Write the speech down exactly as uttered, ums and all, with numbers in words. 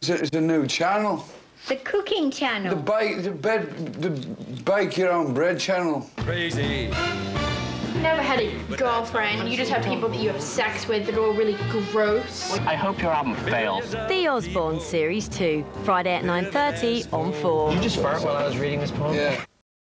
It's a, it's a new channel. The cooking channel. The bake, the bed, the bake your own bread channel. Crazy. Never had a girlfriend. You just have people that you have sex with that are all really gross. I hope your album fails. The Osbourne Series two, Friday at nine thirty on four. Did you just fart while I was reading this poem? Yeah.